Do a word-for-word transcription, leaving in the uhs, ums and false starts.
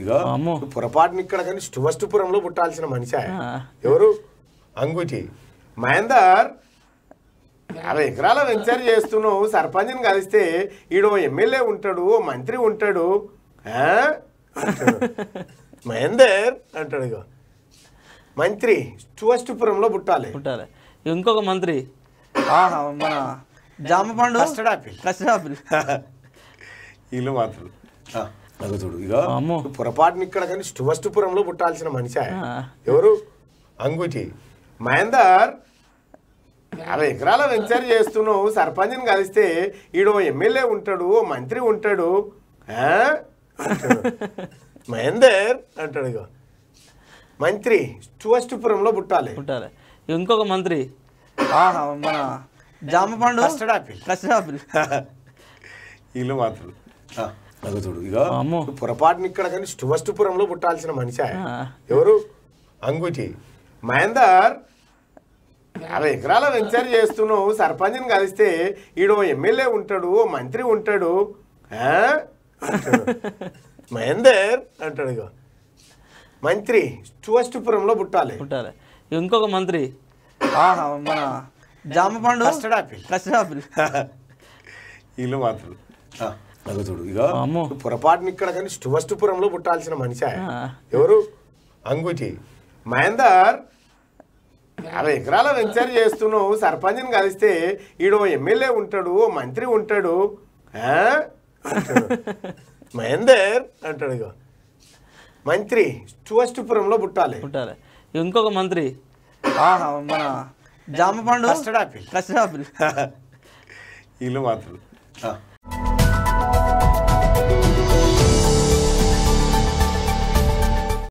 ఇగో పొరపాటుని ఇక్కడ కానీ స్టువస్టుపురంలో పుట్టాల్సిన మనిషి ఎవరు అంగుటి మహేందర్ యాభై ఎకరాల వెంచర్ చేస్తున్నావు సర్పంచ్ని కలిస్తే ఈడో ఎమ్మెల్యే ఉంటాడు ఓ మంత్రి ఉంటాడు మహేందర్ అంటాడు ఇగో మంత్రి స్టువస్టుపురంలో పుట్టాలి పుట్టాలి ఇంకొక మంత్రి మన జామ పండు కస్టర్డ్ ఆపిల్ కస్టర్డ్ ఆపిల్ వీళ్ళు మాత్రం అదో చూడు ఇగో పొరపాటుని ఇక్కడ కానీ స్టువస్టుపురంలో పుట్టాల్సిన మనిషి ఎవరు అంగుటి మహేందర్ యాభై ఎకరాల వెంచర్ చేస్తున్నావు సర్పంచ్ని కలిస్తే ఈడో ఎమ్మెల్యే ఉంటాడు ఓ మంత్రి ఉంటాడు మహేందర్ అంటాడు ఇగో మంత్రి స్టువస్టుపురంలో పుట్టాలి పుట్టాలి ఇంకొక మంత్రి మన జామ పండు కస్టర్డ్ ఆపిల్ కస్టర్డ్ ఆపిల్ వీళ్ళు మాత్రం అదో చూడు ఇగో పొరపాటుని ఇక్కడ కానీ స్టువస్టుపురంలో పుట్టాల్సిన మనిషి ఎవరు అంగుటి మహేందర్ యాభై ఎకరాల వెంచర్ చేస్తున్నావు సర్పంచ్ని కలిస్తే ఈడో ఎమ్మెల్యే ఉంటాడు ఓ మంత్రి ఉంటాడు మహేందర్ అంటాడు ఇగో మంత్రి స్టువస్టుపురంలో పుట్టాలి పుట్టాలి ఇంకొక మంత్రి మన జామ పండు కస్టర్డ్ ఆపిల్ కస్టర్డ్ ఆపిల్ వీళ్ళు మాత్రం అదో చూడు ఇగో పొరపాటుని ఇక్కడ కానీ స్టువస్టుపురంలో పుట్టాల్సిన మనిషి ఎవరు అంగుటి మహేందర్ యాభై ఎకరాల వెంచర్ చేస్తున్నావు సర్పంచ్ని కలిస్తే ఈడో ఎమ్మెల్యే ఉంటాడు ఓ మంత్రి ఉంటాడు మహేందర్ అంటాడు ఇగో మంత్రి స్టువస్టుపురంలో పుట్టాలి పుట్టాలి ఇంకొక మంత్రి మన జామ పండు కస్టర్డ్ ఆపిల్ కస్టర్డ్ ఆపిల్ వీళ్ళు మాత్రం